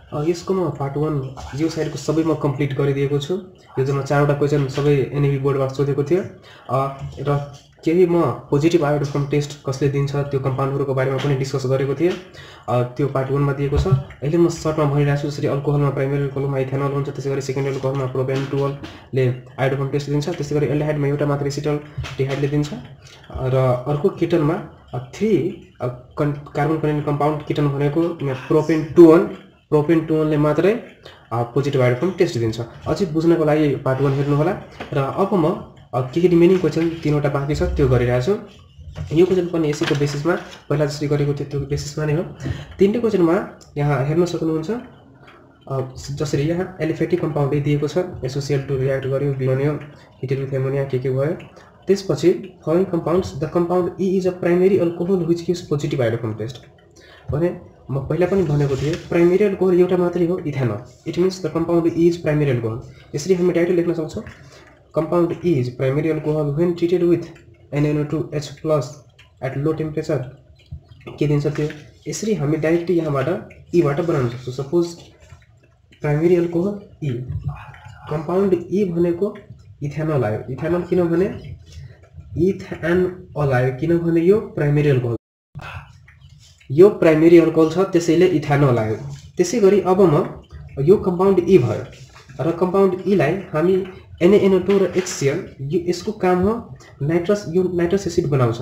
यसको म पार्ट 1 यो साइडको सबै म कम्प्लिट गरिदिएको छु। यो जुन 4वटा क्वेशन सबै एनएबी बोर्डबाट सोधेको थियो र केही म पोजिटिभ आयोड फ्रम टेस्ट कसले दिन्छ त्यो कम्पाउन्डहरुको बारेमा पनि डिस्कस गरेको थिएँ। त्यो पार्ट 1 मा दिएको छ। अहिले म सर्टमा भनिरहेछु जसरी अल्कोहलमा प्राइमरी अल्कोहलमा इथेनोल हुन्छ, त्यसैगरी सेकेन्डरी अल्कोहलमा प्रोपेन-टुअल ले आयोड फ्रम टेस्ट दिन्छ, त्यसैगरी एल्डिहाइडमा एउटा मात्र एसिटल्डिहाइडले दिन्छ र अर्को किटनमा 3 कार्बन कन्टेन्ट कम्पाउन्ड किटन भनेको प्रोपेन-टुअल ले मात्रै पोजिटिभ आयोड फ्रम टेस्ट दिन्छ। अझै बुझ्नको लागि पार्ट 1 हेर्नु होला। र अब म केही रिमेनिङ क्वेशन 3वटा बाँकी छ त्यो गरिरहेको छु। यो क्वेशन पनि एसीको बेसिसमा पहिला जसरी गरेको थियो त्यो बेसिसमा नै हो। तीनटै क्वेशनमा यहाँ हेर्न सक्नुहुन्छ जसरी यहाँ एलिफेटिक कम्पाउन्ड दिएको छ, SOCl2 रियाक्ट गर्यो, बन्यो, हिटेड विथ एमोनिया के भयो। त्यसपछि following compounds the compound E is a primary alcohol which gives positive iodoform test. भने म पहिला पनि भनेको थिएँ प्राइमरी अल्कोहल एउटा मात्रै हो, ethanol. It means the compound E is primary alcohol. यसरी हामी डाइरेक्ट लेख्न सक्छौँ compound E is primary alcohol when treated with NaNO2H+ at low temperature के दिन्छ त्यो। यसरी हामी डाइरेक्ट यहाँबाट E बाट बनाउन सक्छौँ। Suppose primary alcohol E, compound E भनेको इथेनोल आयो। इथेनोल किनभने इथेनोल आयो किनभने यो प्राइमरी अल्कोहल छ, त्यसैले इथेनोल आयो। त्यसैगरी अब म यो कम्पाउन्ड E भयो र कम्पाउन्ड E लाई हामी NaNO2 र HCl यसको काम हो नाइट्रस एसिड बनाउँछ।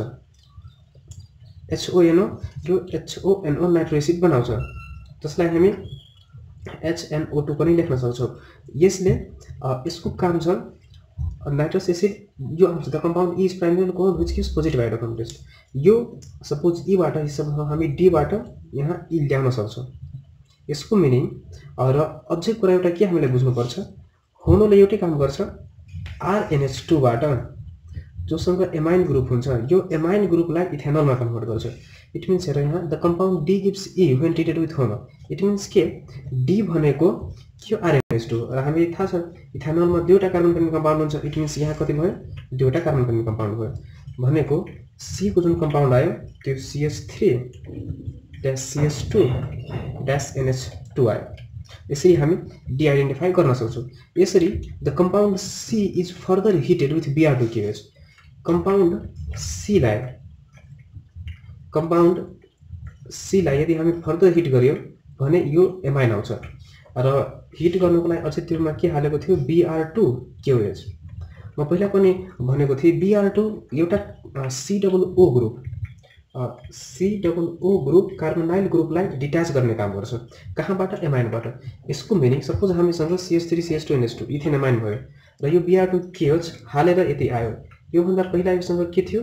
HONO नाइट्रस एसिड बनाउँछ, जसलाई हामी HNO2 पनि लेख्न सक्छौँ। यसको काम छ नाइट्रस एसिड यो आउँछ। The compound E is primary alcohol which gives positive iodoform test. यो सपोज E बाट हामी D बाट यहाँ E ल्याउन सक्छौँ। यसको मिनिङ र अझै कुरा एउटा के हामीले बुझ्नुपर्छ, होनोले एउटै काम गर्छ RNH2 बाट जोसँग एमाइन ग्रुप हुन्छ यो एमाइन ग्रुपलाई इथेनोलमा कन्भर्ट गर्छ। इट मिन्स हेर यहाँ the compound D gives E when treated with HONO. It means के D भनेको के RNH2 र हामी थाहा छ इथेनोलमा दुईटा कार्बन कन्टेन्ट कम्पाउन्ड हुन्छ। इट मिन्स यहाँ कति भयो, दुईटा कार्बन कन्टेन्ट कम्पाउन्ड भयो भनेको C को जुन कम्पाउन्ड आयो त्यो CH3-CH2-NH2 आयो। यसरी हामी D आइडेन्टिफाई गर्न सक्छौँ। यसरी the compound C is further heated with Br2KOH। Compound C लाई यदि हामी फर्दर हिट गर्यो भने यो एमाइन आउँछ र हिट गर्नको लागि अझै त्योमा के हालेको थियो Br2KOH। म पहिला पनि भनेको थिएँ Br2 एउटा COO ग्रुप कार्बोनाइल ग्रुपलाई डिट्याच गर्ने काम गर्छ। कहाँबाट, एमाइनबाट। यसको मिनिङ सपोज हामीसँग CH3CH2NH2 इथेन एमाइन भयो र यो Br2KOH हालेर यति आयो। यो भन्दा पहिला योसँग के थियो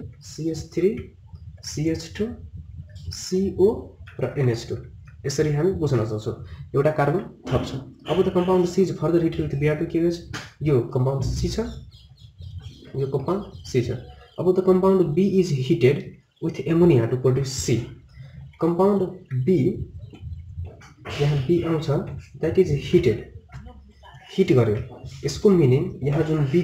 CH3CH2CO र NH2। यसरी हामी बुझ्न सक्छौँ एउटा कार्बन थप्छ। अब the compound C is further heated with Br2KOH। यो कम्पाउन्ड C छ, यो कम्पाउन्ड C छ। अब the compound B is heated with ammonia to produce C। Compound B यहाँ B आउँछ दैट इज हिट गर्यो। यसको मिनिङ यहाँ जुन B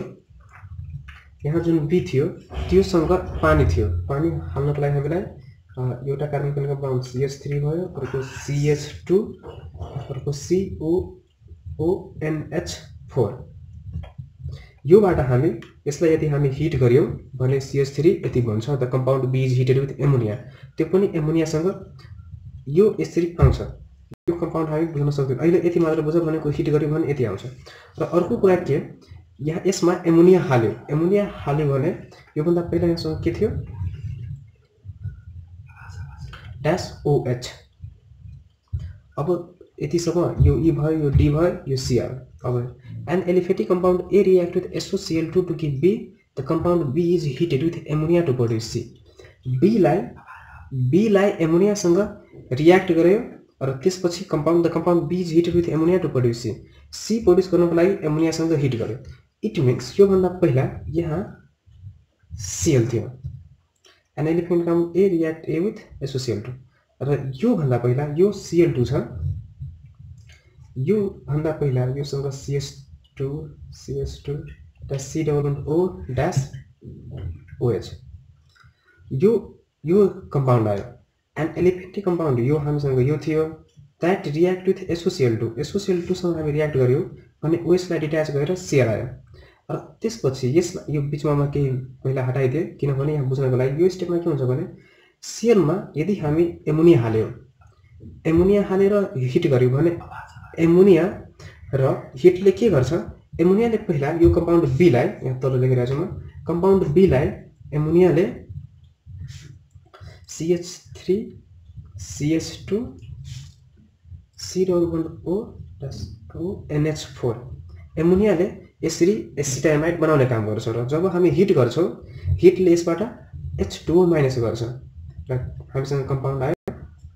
थियो त्योसँग पानी थियो। पानी हाल्नको लागि हामीलाई एउटा कार्बन कन्टेन्ट कम्पाउन्ड CH3 भयो, अर्को CH2, अर्को COONH4। योबाट हामी यसलाई यदि हामी हिट गर्यौं भने CH3 यति बन्छ। The compound B is heated with ammonia. त्यो पनि एमोनियासँग यो यसरी आउँछ। यो कम्पाउन्ड हामी बुझ्न सक्दैनौँ। अहिले यति मात्र बुझ भनेको हिट गर्यो भने यति आउँछ। र अर्को कुरा के यहाँ यसमा एमोनिया हाल्यो भने यो भन्दा पहिला यहाँसँग के थियो -OH। अब यतिसम्म यो E भयो, यो D भयो, यो C आयो। अब an aliphatic compound A react with SOCl2 to give B. The compound B is heated with ammonia to produce C. B लाई एमोनिया सँग रियाक्ट गर्यो र त्यसपछि the compound B is heated with ammonia to produce C. C produce गर्नको लागि ammonia सँग hit गर्यो। It means यो भन्दा पहिला यहाँ Cl थियो। an aliphatic compound A react A with SOCl2 र यो भन्दा पहिला यो Cl2 छ। यो भन्दा पहिला योसँग CH2 COOH यो कम्पाउन्ड आयो। एन एलिफेटिक कम्पाउन्ड यो हामीसँग यो थियो, that react with SOCl2 SOCl2 सँग हामी रियाक्ट गर्यो भने OH लाई डिट्याच गरेर Cl आयो र त्यसपछि यसमा यो बीचमा म केही पहिला हटाइदिए किनभने यहाँ बुझ्नको लागि यो स्टेपमा के हुन्छ भने Cl मा यदि हामी एमोनिया हाल्यो एमोनिया हालेर हिट गर्यो भने एमोनिया र हिटले के गर्छ एमोनियाले पहिला यो कम्पाउन्ड B लाई यहाँ तल लेखिरहेको छु म कम्पाउन्ड B लाई एमोनियाले CH3 CH2 C double bond O NH4 एमोनियाले यसरी एसिटामाइड बनाउने काम गर्छ र जब हामी हिट गर्छौं हिटले यसबाट H2O- गर्छ र हामीसँग कम्पाउन्ड आयो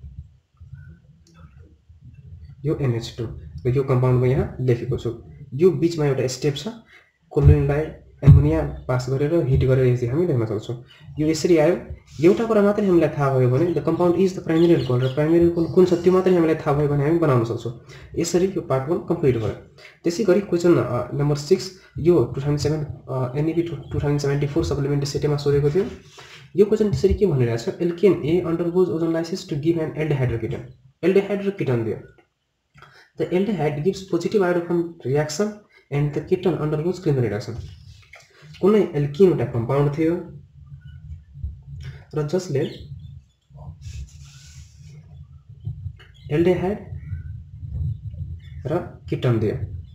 यो NH2 र यो कम्पाउन्ड म यहाँ लेखेको छु यो बीचमा एउटा स्टेप छ क्लोरिनलाई एमोनिया पास गरेर हिट गरेर यसरी हामी लेख्न सक्छौं यो यसरी आयो एउटा कुरा मात्रै हामीलाई थाहा भयो भने the compound is the primary alcohol र प्राइमरी अल्कोहल कुन छ त्यो मात्रै हामीलाई थाहा भयो भने हामी बनाउन सक्छौं यसरी यो पार्ट 1 कम्प्लिट भयो त्यसैगरी क्वेशन नम्बर 6 यो 2007 NEP 2074 सप्लिमेन्ट्री सेटेमा सोधेको थियो यो क्वेशन त्यसरी के भनिरहेछ alkane A undergoes ozonolysis to give an aldehyde ketone दियो the aldehyde gives positive iodoform reaction and the ketone undergoes Cleveland reduction कुनै एल्किन एउटा कम्पाउन्ड थियो र जसले एल्डेहाइड र कीटोन दियो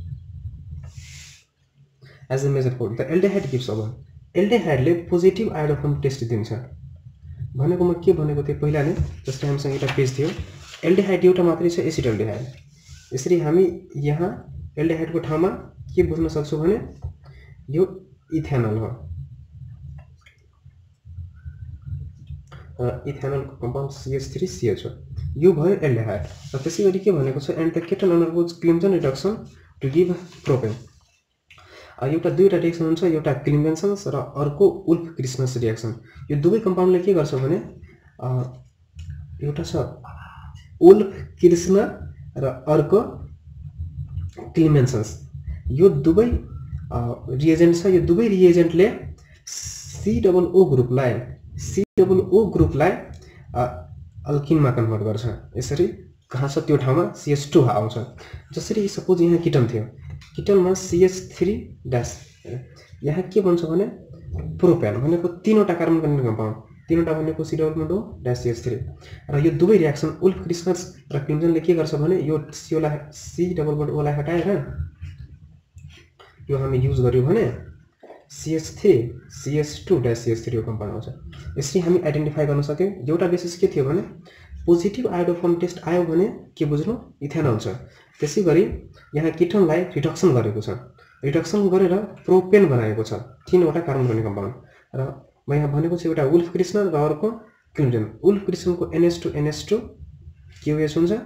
as a major for the एल्डेहाइड gives over एल्डेहाइडले positive आयोडोफर्म test दिन्छ भनेको म के भनेको थिएँ पहिला नै जस्तै हामीसँग एउटा पेज थियो एल्डेहाइड एउटा मात्रै छ एसिटाल्डेहाइड यसरी हामी यहाँ एल्डेहाइडको ठाउँमा के बुझ्न सक्छौं भने यो इथेनल हो इथेनलको कम्पाउन्ड CH3CH हो यो भयो एल्डेहाइड र त्यसैगरी के भनेको छ and the ketone undergoes Clemmensen reduction to give propane एउटा दुईटा रिएक्सन हुन्छ एउटा क्लिम्सन्स र अर्को उल्फ क्रिस्मस रिएक्सन यो दुवै कम्पाउन्डले के गर्छ भने एउटा छ उल्फ क्रिस्म र अर्को क्लिम्सन्स यो दुवै रिएजेन्ट छ यो दुवै रिएजेन्टले COO ग्रुपलाई अल्किनमा कन्भर्ट गर्छ यसरी कहाँ छ त्यो ठाउँमा CH2 आउँछ जसरी सपोज यहाँ कीटन थियो कीटनमा CH3 डैश यहाँ के भन्छ भने प्रोपेन भनेको तीनवटा कार्बन कन्टेन्ट कम्पाउन्ड तीनवटा भनेको C double bond O dash CH3 र यो दुवै रिएक्सन उल्फ क्रिस्मस र क्लिम्सनले के गर्छ भने यो C डबल बन्ड O लाई हटाएर यो हामी युज गर्यो भने CH3 CH2 डैश CH3 यो कम्पाउन्ड आउँछ यसरी हामी आइडेन्टिफाई गर्न सक्यौं एउटा बेसिस के थियो भने पोजिटिभ आयोडोफर्म टेस्ट आयो भने के बुझ्नु इथेनल छ त्यसैगरी यहाँ कीटोनलाई रिडक्सन गरेको छ रिडक्सन गरेर प्रोपेन बनाएको छ तीनवटा कार्बन कन्टेन्ट कम्पाउन्ड र म यहाँ भनेको छु एउटा उल्फ क्रिस्मस र अर्को क्लिम्सन उल्फ क्रिस्मसको NH2 QH हुन्छ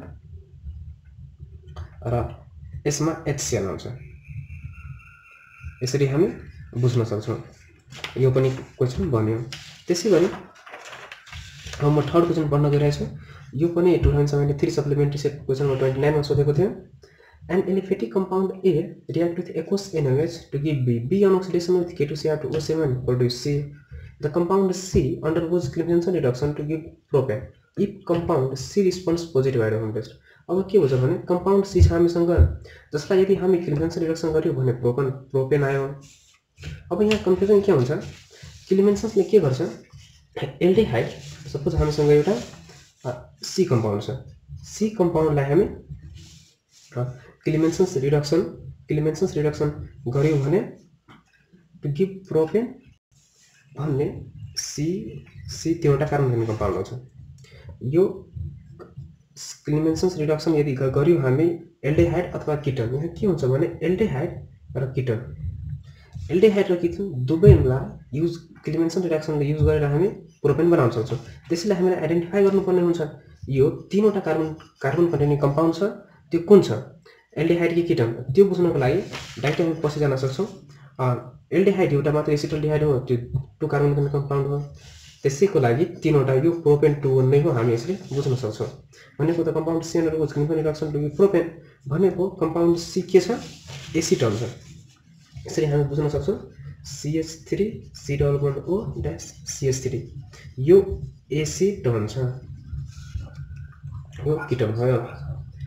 र यसमा HCl आउँछ यसरी हामी बुझ्न सक्छौं यो पनि क्वेशन बन्यो त्यसैगरी अब म थर्ड क्वेशन पढ्न गइरहेको छु यो पनि 2073 सप्लिमेन्ट्री सेट क्वेशन नम्बर 29 मा सोधेको थियो an aliphatic compound A react with aqueous NaOH to give B on oxidation with K2Cr2O7 produce C the compound C undergoes Clemmensen reduction to give propane if compound C responds positive iodoform test अब के हुन्छ भने compound C छ हामीसँग जसलाई यदि हामी क्लिम्सन reduction गर्यो भने प्रोपेन आयो अब यहाँ कन्फ्युजन के हुन्छ क्लिम्सनले के गर्छ एल्डेहाइड सपोज हामीसँग एउटा C कम्पाउन्ड छ C कम्पाउन्डलाई हामी क्लिम्सन्स रिडक्सन गर्यो भने टु गिभ प्रोपेन भन्ने C तीनवटा कार्बन कम्पाउन्ड आउँछ यो क्लिम्सन्स रिडक्सन यदि गर्यो हामी एल्डेहाइड अथवा कीटोन यहाँ के हुन्छ भने एल्डेहाइड र कीटोन दुवैलाई युज क्लिम्सन रिडक्सनले युज गरेर हामी प्रोपेन बनाउन सक्छौं त्यसैले हामीले आइडेन्टिफाई गर्नुपर्ने हुन्छ यो तीनवटा कार्बन कन्टेनिङ कम्पाउन्ड छ त्यो कुन छ एल्डेहाइड कि कीटोन त्यो बुझ्नको लागि डाइरेक्ट हामी पछि जान सक्छौं एल्डेहाइड एउटा मात्र एसिटल्डिहाइड हो त्यो टु कार्बन कन्टेनिङ कम्पाउन्ड हो त्यसैको लागि तीनवटा यो प्रोपेन 2 नै हो हामी यसले बुझ्न सक्छौं भनेको त compound C undergoes Clemmensen reduction to give propane भनेको कम्पाउन्ड C के छ एसिटोन छ यसरी हामी बुझ्न सक्छौं CH3 C double bond O dash CH3 यो एसिटोन छ यो कीटोन भयो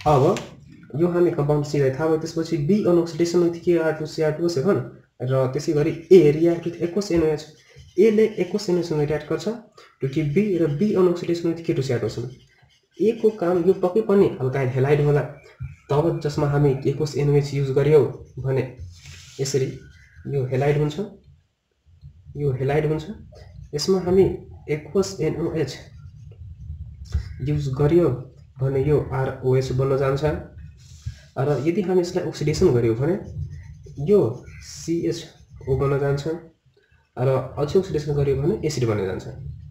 अब यो हामी कम्पाउन्ड सी लाई थाहा भयो त्यसपछि बी अनअक्सिडेसन विथ KR2CR2 7 र त्यसै गरी A react with aqueous NOH A ले एक्वस NOH सँग रिएक्ट गर्छ टु गिभ बी र B on oxidation with K2CR2 A को काम यो पक्कै पनि अल्काइल हेलाइड होला तब जसमा हामी एक्वस NOH युज गर्यौ भने यसरी यो हेलाइड हुन्छ यसमा हामी एक्वस NOH युज गर्यो भने यो ROH बन्न जान्छ र यदि हामी यसलाई ओक्सिडेसन गर्यौ भने यो CHO बन्न जान्छ र अझै ओक्सिडेसन गर्यो भने एसिड बन्न जान्छ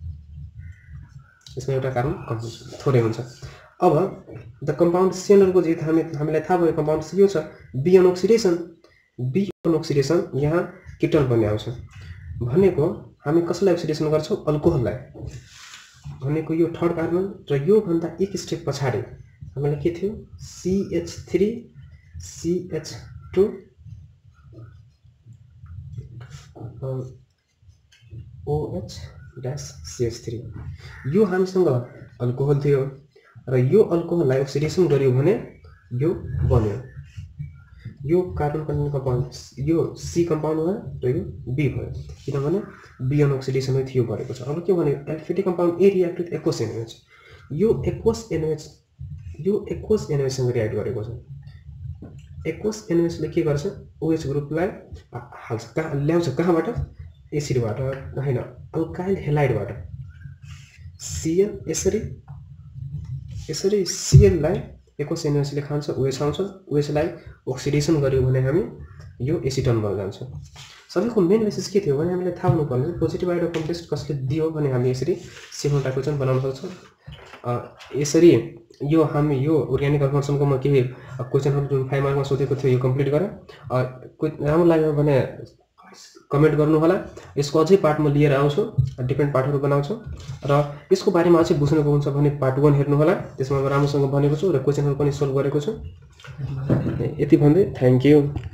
यसमा एउटा कार्बन कम थोरै हुन्छ अब द कम्पाउन्ड CNR को जित हामीलाई थाहा भयो कम्पाउन्ड C यो छ बी अनअक्सिडेसन यहाँ किटोन बन्ने आउँछ भनेको हामी कसलाई ओक्सिडेसन गर्छौं अल्कोहललाई भनेको यो थर्ड कार्बन र यो भन्दा एक स्टेप पछाडी हामीलाई के थियो CH3 CH2 OH CH3 यो हामीसँग अल्कोहल थियो र यो अल्कोहललाई ओक्सिडेसन गर्यो भने यो बन्यो यो कार्बन कन्टेन्ट कम्पाउन्ड यो C कम्पाउन्ड हो र यो B भयो किनभने B अनअक्सिडेसन विथ यो गरेको छ अब के भन्यो aliphatic compound A react with aqueous NOH यो एक्वस NOH सँग रिएक्ट गरेको छ एक्वस NOH ले के गर्छ OH ग्रुपलाई हाल्छ ल्याउँछ कहाँबाट एसिडबाट हैन अल्काइल हेलाइडबाट Cl यसरी Cl लाई एक्वस NOH ले खान्छ OH आउँछ OH लाई ओक्सिडेसन गर्यो भने हामी यो एसिटोन बन्न जान्छ सबैको मेन मेसेज के थियो भने हामीले थाहा हुनुपर्छ पोजिटिभ आयोडो कम्प्लेक्स कसले दियो भने हामी यसरी C1 टाइपोजन बनाउन सक्छौं यसरी यो हामी यो अर्ग्यानिक कन्भर्सनको म के क्वेशनहरु जुन 5 मार्कमा सोधेको थियो यो कम्प्लिट गरे राम्रो लाग्यो भने कमेन्ट गर्नु होला यसको अझै पार्ट म लिएर आउँछु डिफरेन्ट पार्टहरु बनाउँछु र यसको बारेमा अझै बुझ्नको हुन्छ भने पार्ट 1 हेर्नु होला त्यसमा म राम्रोसँग भनेको छु र क्वेशनहरु पनि सोल्भ गरेको छु यति भन्दै थ्यांक यू